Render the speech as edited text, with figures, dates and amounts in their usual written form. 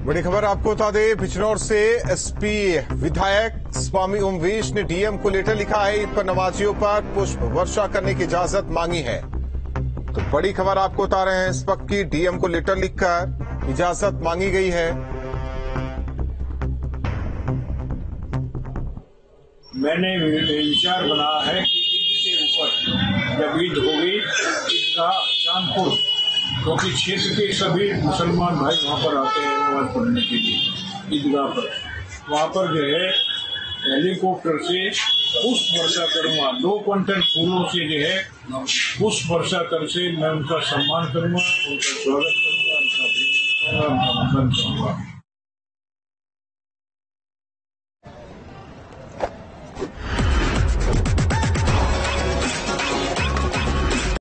बड़ी खबर आपको बता दें, बिजनौर से एसपी विधायक स्वामी ओमवेश ने डीएम को लेटर लिखा है। ईद पर नमाजियों पर पुष्प वर्षा करने की इजाजत मांगी है। तो बड़ी खबर आपको बता रहे हैं इस वक्त की, डीएम को लेटर लिखकर इजाजत मांगी गई है। मैंने विचार बना है कि ईद के ऊपर जब ईद होगी ईदगाह चांदपुर, क्योंकि क्षेत्र के सभी मुसलमान भाई वहाँ पर आते हैं नमाज पढ़ने के लिए ईदगाह पर। वहाँ पर जो है हेलीकॉप्टर से पुष्प वर्षा करूँगा, 2 क्विंटल फूलों से जो है पुष्प वर्षा कर से मैं उनका सम्मान करूँगा, उनका स्वागत करूँगा, उनका वंदन करूँगा।